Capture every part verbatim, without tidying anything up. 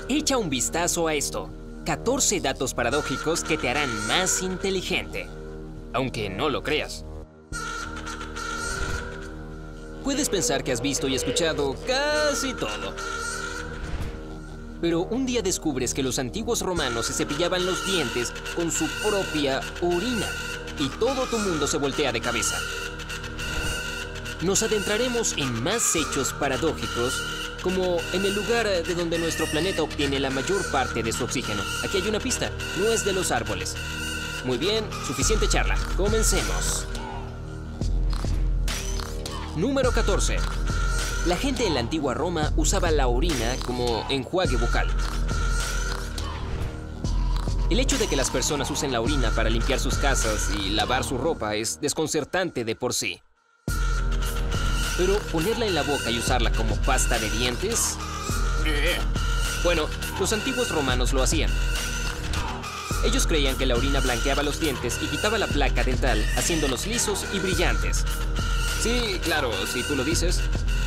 Echa un vistazo a esto. catorce datos paradójicos que te harán más inteligente. Aunque no lo creas. Puedes pensar que has visto y escuchado casi todo. Pero un día descubres que los antiguos romanos se cepillaban los dientes con su propia orina. Y todo tu mundo se voltea de cabeza. Nos adentraremos en más hechos paradójicos, como en el lugar de donde nuestro planeta obtiene la mayor parte de su oxígeno. Aquí hay una pista, no es de los árboles. Muy bien, suficiente charla. Comencemos. Número catorce. La gente en la antigua Roma usaba la orina como enjuague bucal. El hecho de que las personas usen la orina para limpiar sus casas y lavar su ropa es desconcertante de por sí. Pero ponerla en la boca y usarla como pasta de dientes... Bueno, los antiguos romanos lo hacían. Ellos creían que la orina blanqueaba los dientes y quitaba la placa dental, haciéndolos lisos y brillantes. Sí, claro, si tú lo dices.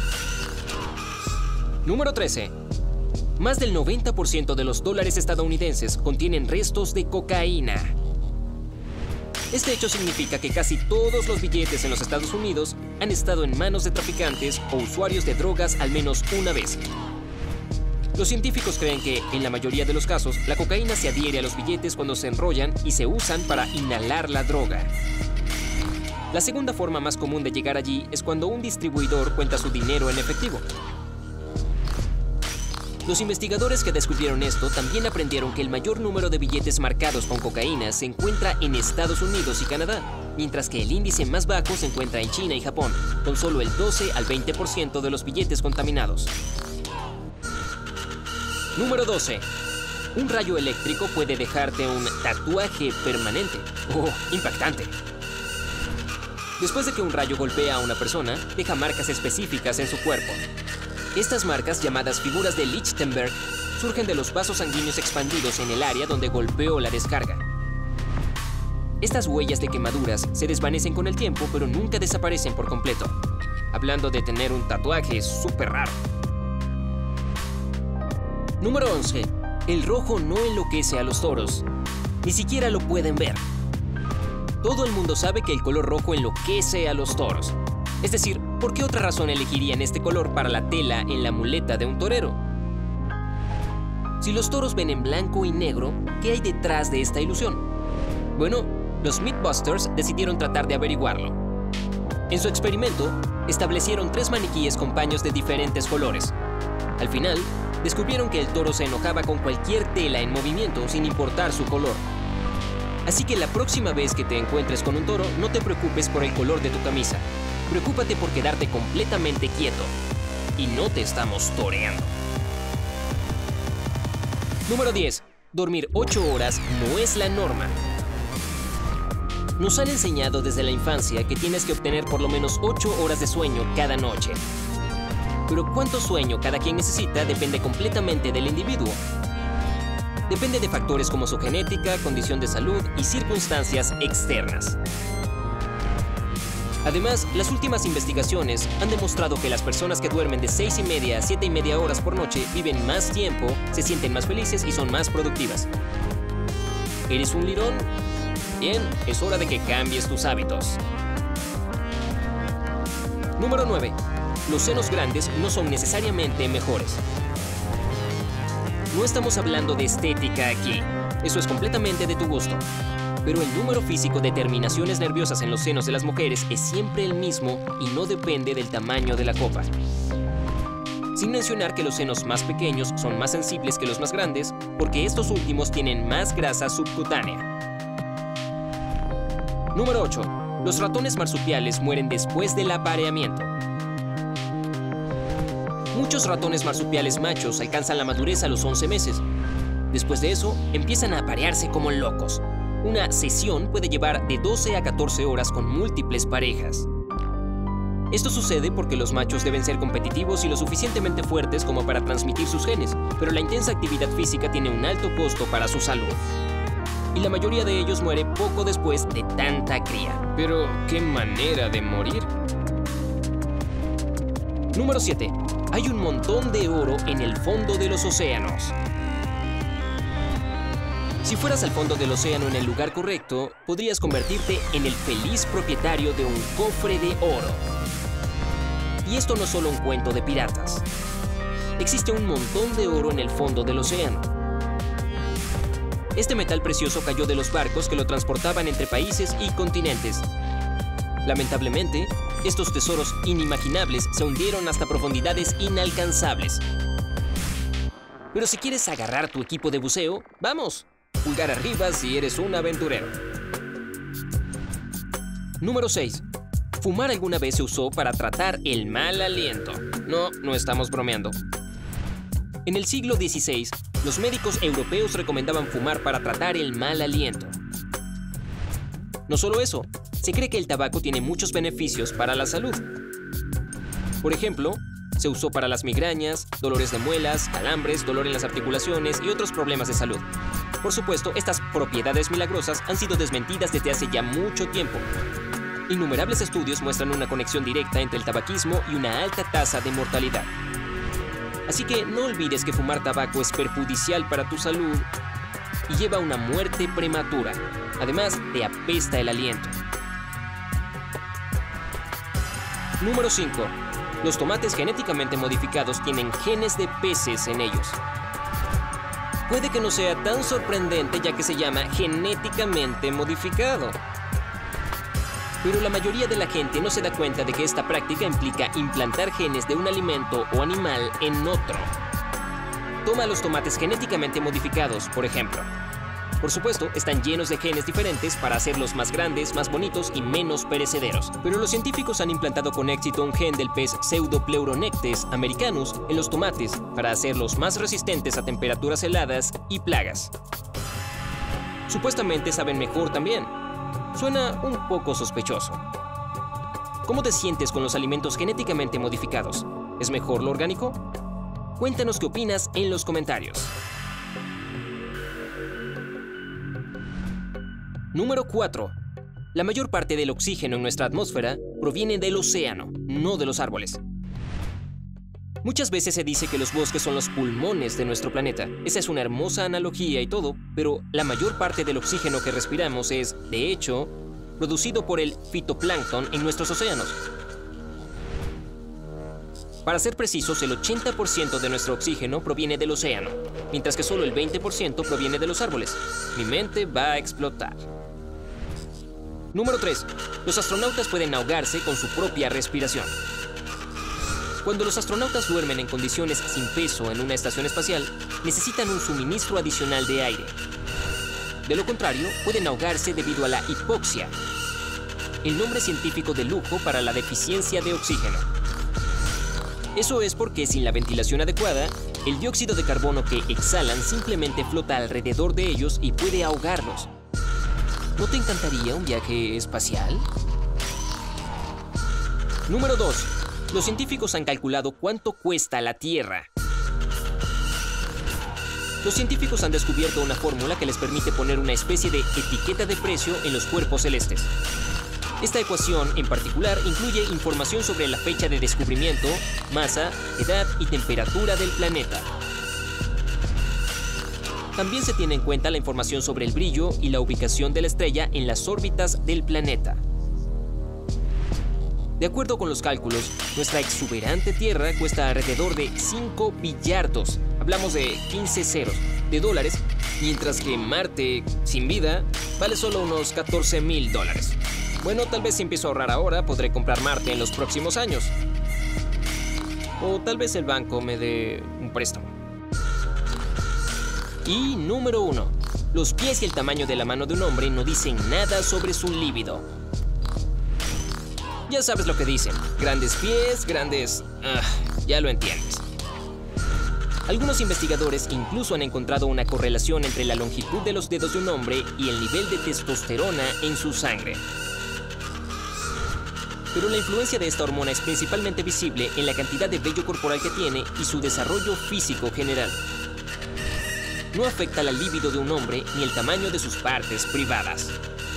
Número trece. Más del noventa por ciento de los dólares estadounidenses contienen restos de cocaína. Este hecho significa que casi todos los billetes en los Estados Unidos han estado en manos de traficantes o usuarios de drogas al menos una vez. Los científicos creen que, en la mayoría de los casos, la cocaína se adhiere a los billetes cuando se enrollan y se usan para inhalar la droga. La segunda forma más común de llegar allí es cuando un distribuidor cuenta su dinero en efectivo. Los investigadores que descubrieron esto también aprendieron que el mayor número de billetes marcados con cocaína se encuentra en Estados Unidos y Canadá, mientras que el índice más bajo se encuentra en China y Japón, con solo el doce al veinte por ciento de los billetes contaminados. Número doce. Un rayo eléctrico puede dejarte un tatuaje permanente. ¡Oh, impactante! Después de que un rayo golpea a una persona, deja marcas específicas en su cuerpo. Estas marcas, llamadas figuras de Lichtenberg, surgen de los vasos sanguíneos expandidos en el área donde golpeó la descarga. Estas huellas de quemaduras se desvanecen con el tiempo, pero nunca desaparecen por completo. Hablando de tener un tatuaje, es súper raro. Número once. El rojo no enloquece a los toros. Ni siquiera lo pueden ver. Todo el mundo sabe que el color rojo enloquece a los toros. Es decir, ¿por qué otra razón elegirían este color para la tela en la muleta de un torero? Si los toros ven en blanco y negro, ¿qué hay detrás de esta ilusión? Bueno, los Mythbusters decidieron tratar de averiguarlo. En su experimento, establecieron tres maniquíes con paños de diferentes colores. Al final, descubrieron que el toro se enojaba con cualquier tela en movimiento sin importar su color. Así que la próxima vez que te encuentres con un toro, no te preocupes por el color de tu camisa. Preocúpate por quedarte completamente quieto. Y no te estamos toreando. Número diez. Dormir ocho horas no es la norma. Nos han enseñado desde la infancia que tienes que obtener por lo menos ocho horas de sueño cada noche. Pero cuánto sueño cada quien necesita depende completamente del individuo. Depende de factores como su genética, condición de salud y circunstancias externas. Además, las últimas investigaciones han demostrado que las personas que duermen de seis y media a siete y media horas por noche viven más tiempo, se sienten más felices y son más productivas. ¿Eres un lirón? Bien, es hora de que cambies tus hábitos. Número nueve. Los senos grandes no son necesariamente mejores. No estamos hablando de estética aquí. Eso es completamente de tu gusto. Pero el número físico de terminaciones nerviosas en los senos de las mujeres es siempre el mismo y no depende del tamaño de la copa. Sin mencionar que los senos más pequeños son más sensibles que los más grandes, porque estos últimos tienen más grasa subcutánea. Número ocho. Los ratones marsupiales mueren después del apareamiento. Muchos ratones marsupiales machos alcanzan la madurez a los once meses. Después de eso, empiezan a aparearse como locos. Una sesión puede llevar de doce a catorce horas con múltiples parejas. Esto sucede porque los machos deben ser competitivos y lo suficientemente fuertes como para transmitir sus genes, pero la intensa actividad física tiene un alto costo para su salud. Y la mayoría de ellos muere poco después de tanta cría. Pero, ¿qué manera de morir? Número siete. Hay un montón de oro en el fondo de los océanos. Si fueras al fondo del océano en el lugar correcto, podrías convertirte en el feliz propietario de un cofre de oro. Y esto no es solo un cuento de piratas. Existe un montón de oro en el fondo del océano. Este metal precioso cayó de los barcos que lo transportaban entre países y continentes. Lamentablemente, estos tesoros inimaginables se hundieron hasta profundidades inalcanzables. Pero si quieres agarrar tu equipo de buceo, ¡vamos! Pulgar arriba si eres un aventurero. Número seis. Fumar alguna vez se usó para tratar el mal aliento. No, no estamos bromeando. En el siglo dieciséis, los médicos europeos recomendaban fumar para tratar el mal aliento. No solo eso, se cree que el tabaco tiene muchos beneficios para la salud. Por ejemplo, se usó para las migrañas, dolores de muelas, calambres, dolor en las articulaciones y otros problemas de salud. Por supuesto, estas propiedades milagrosas han sido desmentidas desde hace ya mucho tiempo. Innumerables estudios muestran una conexión directa entre el tabaquismo y una alta tasa de mortalidad. Así que no olvides que fumar tabaco es perjudicial para tu salud y lleva a una muerte prematura. Además, te apesta el aliento. Número cinco. Los tomates genéticamente modificados tienen genes de peces en ellos. Puede que no sea tan sorprendente ya que se llama genéticamente modificado. Pero la mayoría de la gente no se da cuenta de que esta práctica implica implantar genes de un alimento o animal en otro. Toma los tomates genéticamente modificados, por ejemplo. Por supuesto, están llenos de genes diferentes para hacerlos más grandes, más bonitos y menos perecederos. Pero los científicos han implantado con éxito un gen del pez Pseudopleuronectes americanus en los tomates para hacerlos más resistentes a temperaturas heladas y plagas. Supuestamente saben mejor también. Suena un poco sospechoso. ¿Cómo te sientes con los alimentos genéticamente modificados? ¿Es mejor lo orgánico? Cuéntanos qué opinas en los comentarios. Número cuatro. La mayor parte del oxígeno en nuestra atmósfera proviene del océano, no de los árboles. Muchas veces se dice que los bosques son los pulmones de nuestro planeta. Esa es una hermosa analogía y todo, pero la mayor parte del oxígeno que respiramos es, de hecho, producido por el fitoplancton en nuestros océanos. Para ser precisos, el ochenta por ciento de nuestro oxígeno proviene del océano, mientras que solo el veinte por ciento proviene de los árboles. Mi mente va a explotar. Número tres. Los astronautas pueden ahogarse con su propia respiración. Cuando los astronautas duermen en condiciones sin peso en una estación espacial, necesitan un suministro adicional de aire. De lo contrario, pueden ahogarse debido a la hipoxia, el nombre científico de lujo para la deficiencia de oxígeno. Eso es porque sin la ventilación adecuada, el dióxido de carbono que exhalan simplemente flota alrededor de ellos y puede ahogarlos. ¿No te encantaría un viaje espacial? Número dos. Los científicos han calculado cuánto cuesta la Tierra. Los científicos han descubierto una fórmula que les permite poner una especie de etiqueta de precio en los cuerpos celestes. Esta ecuación, en particular, incluye información sobre la fecha de descubrimiento, masa, edad y temperatura del planeta. También se tiene en cuenta la información sobre el brillo y la ubicación de la estrella en las órbitas del planeta. De acuerdo con los cálculos, nuestra exuberante Tierra cuesta alrededor de cinco billardos, hablamos de quince ceros, de dólares, mientras que Marte, sin vida, vale solo unos catorce mil dólares. Bueno, tal vez si empiezo a ahorrar ahora, podré comprar Marte en los próximos años. O tal vez el banco me dé un préstamo. Y número uno. Los pies y el tamaño de la mano de un hombre no dicen nada sobre su líbido. Ya sabes lo que dicen. Grandes pies, grandes... Ah, ya lo entiendes. Algunos investigadores incluso han encontrado una correlación entre la longitud de los dedos de un hombre y el nivel de testosterona en su sangre. Pero la influencia de esta hormona es principalmente visible en la cantidad de vello corporal que tiene y su desarrollo físico general. No afecta la libido de un hombre ni el tamaño de sus partes privadas.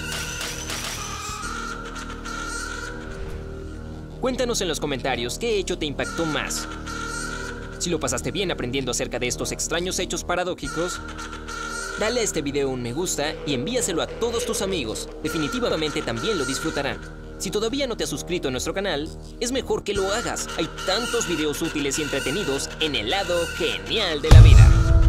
Cuéntanos en los comentarios qué hecho te impactó más. Si lo pasaste bien aprendiendo acerca de estos extraños hechos paradójicos, Dale a este video un me gusta y envíaselo a todos tus amigos. Definitivamente también lo disfrutarán. Si todavía no te has suscrito a nuestro canal, es mejor que lo hagas. Hay tantos videos útiles y entretenidos en el lado genial de la vida.